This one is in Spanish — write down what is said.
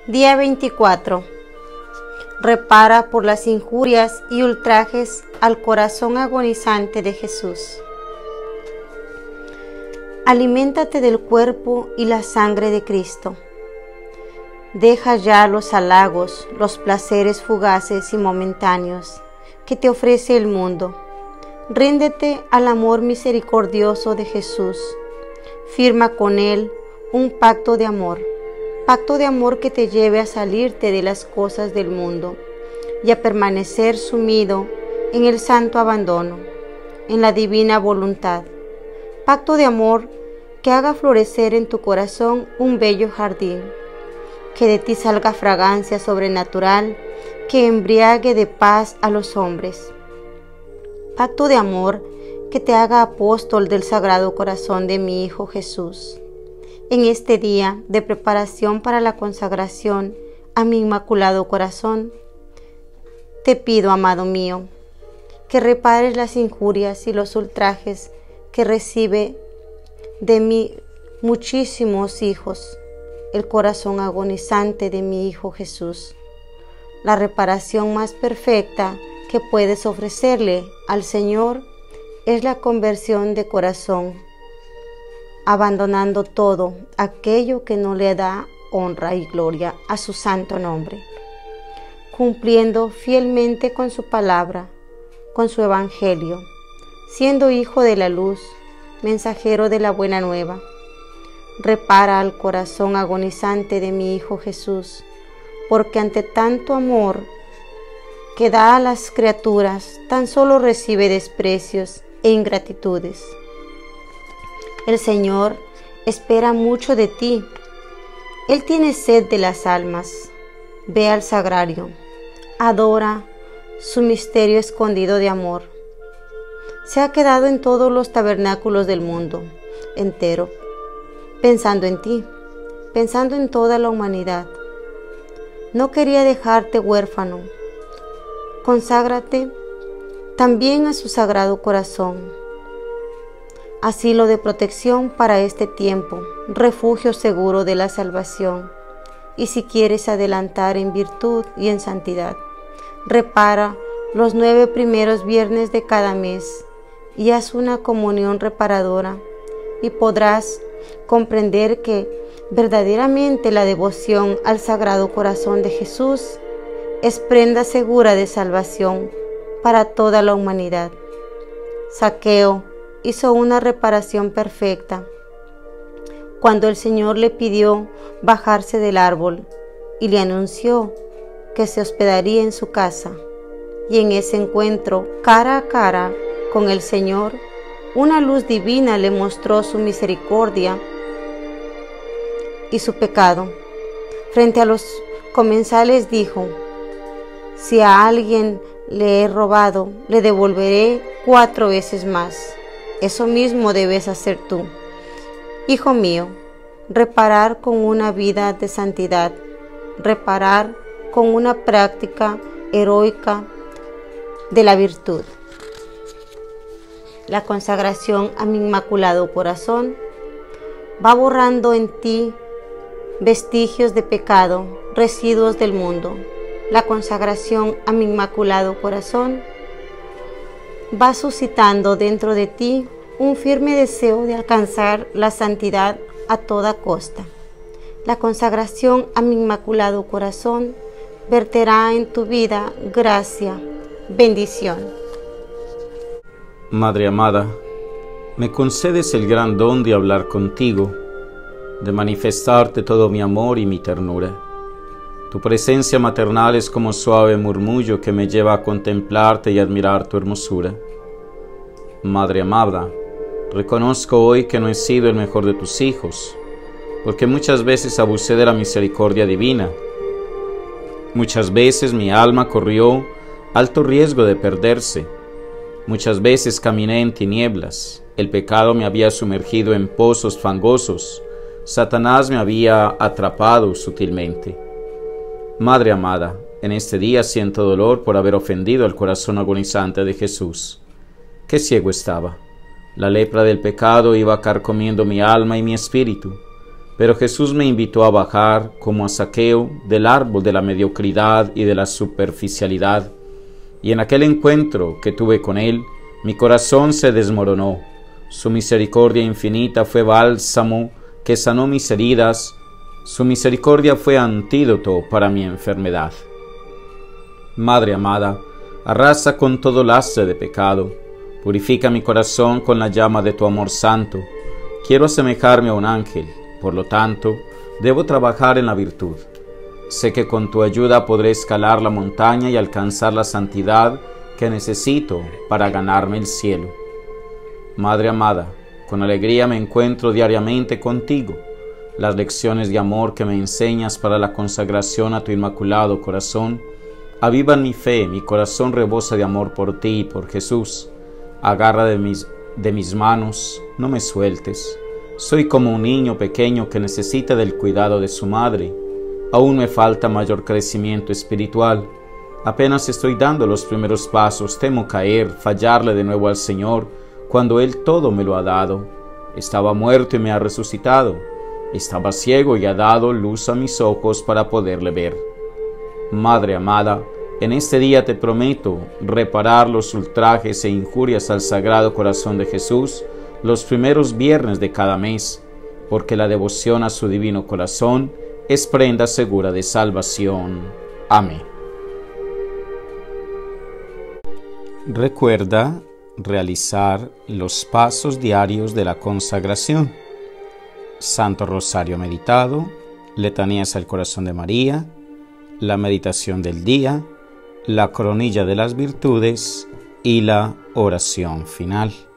Día 24. Repara por las injurias y ultrajes al corazón agonizante de Jesús. Aliméntate del cuerpo y la sangre de Cristo. Deja ya los halagos, los placeres fugaces y momentáneos que te ofrece el mundo. Ríndete al amor misericordioso de Jesús. Firma con Él un pacto de amor que te lleve a salirte de las cosas del mundo y a permanecer sumido en el santo abandono, en la divina voluntad. Pacto de amor que haga florecer en tu corazón un bello jardín, que de ti salga fragancia sobrenatural que embriague de paz a los hombres. Pacto de amor que te haga apóstol del Sagrado Corazón de mi Hijo Jesús. En este día de preparación para la consagración a mi Inmaculado Corazón, te pido, amado mío, que repares las injurias y los ultrajes que recibe de mí muchísimos hijos, el corazón agonizante de mi Hijo Jesús. La reparación más perfecta que puedes ofrecerle al Señor es la conversión de corazón, abandonando todo aquello que no le da honra y gloria a su santo nombre, cumpliendo fielmente con su palabra, con su evangelio, siendo hijo de la luz, mensajero de la buena nueva. Repara al corazón agonizante de mi Hijo Jesús, porque ante tanto amor que da a las criaturas, tan solo recibe desprecios e ingratitudes. El Señor espera mucho de ti. Él tiene sed de las almas. Ve al sagrario. Adora su misterio escondido de amor. Se ha quedado en todos los tabernáculos del mundo entero, pensando en ti, pensando en toda la humanidad. No quería dejarte huérfano. Conságrate también a su Sagrado Corazón. Asilo de protección para este tiempo, refugio seguro de la salvación. Y si quieres adelantar en virtud y en santidad, repara los 9 primeros viernes de cada mes y haz una comunión reparadora, y podrás comprender que verdaderamente la devoción al Sagrado Corazón de Jesús es prenda segura de salvación para toda la humanidad. Zaqueo hizo una reparación perfecta cuando el Señor le pidió bajarse del árbol y le anunció que se hospedaría en su casa. Y en ese encuentro cara a cara con el Señor, una luz divina le mostró su misericordia y su pecado. Frente a los comensales dijo: si a alguien le he robado, le devolveré 4 veces más. Eso mismo debes hacer tú, hijo mío, reparar con una vida de santidad, reparar con una práctica heroica de la virtud. La consagración a mi Inmaculado Corazón va borrando en ti vestigios de pecado, residuos del mundo. La consagración a mi Inmaculado Corazón va suscitando dentro de ti un firme deseo de alcanzar la santidad a toda costa. La consagración a mi Inmaculado Corazón verterá en tu vida gracia, bendición. Madre amada, me concedes el gran don de hablar contigo, de manifestarte todo mi amor y mi ternura. Tu presencia maternal es como suave murmullo que me lleva a contemplarte y admirar tu hermosura. Madre amada, reconozco hoy que no he sido el mejor de tus hijos, porque muchas veces abusé de la misericordia divina. Muchas veces mi alma corrió alto riesgo de perderse. Muchas veces caminé en tinieblas. El pecado me había sumergido en pozos fangosos. Satanás me había atrapado sutilmente. Madre amada, en este día siento dolor por haber ofendido al corazón agonizante de Jesús. Qué ciego estaba. La lepra del pecado iba carcomiendo mi alma y mi espíritu. Pero Jesús me invitó a bajar, como a Zaqueo, del árbol de la mediocridad y de la superficialidad. Y en aquel encuentro que tuve con Él, mi corazón se desmoronó. Su misericordia infinita fue bálsamo que sanó mis heridas. Su misericordia fue antídoto para mi enfermedad. Madre amada, arrasa con todo lastre de pecado. Purifica mi corazón con la llama de tu amor santo. Quiero asemejarme a un ángel. Por lo tanto, debo trabajar en la virtud. Sé que con tu ayuda podré escalar la montaña y alcanzar la santidad que necesito para ganarme el cielo. Madre amada, con alegría me encuentro diariamente contigo. Las lecciones de amor que me enseñas para la consagración a tu inmaculado corazón avivan mi fe, mi corazón rebosa de amor por ti y por Jesús. Agarra de mis manos, no me sueltes. Soy como un niño pequeño que necesita del cuidado de su madre. Aún me falta mayor crecimiento espiritual. Apenas estoy dando los primeros pasos, temo caer, fallarle de nuevo al Señor, cuando Él todo me lo ha dado. Estaba muerto y me ha resucitado. Estaba ciego y ha dado luz a mis ojos para poderle ver. Madre amada, en este día te prometo reparar los ultrajes e injurias al Sagrado Corazón de Jesús los primeros viernes de cada mes, porque la devoción a su divino corazón es prenda segura de salvación. Amén. Recuerda realizar los pasos diarios de la consagración: Santo Rosario meditado, letanías al corazón de María, la meditación del día, la coronilla de las virtudes y la oración final.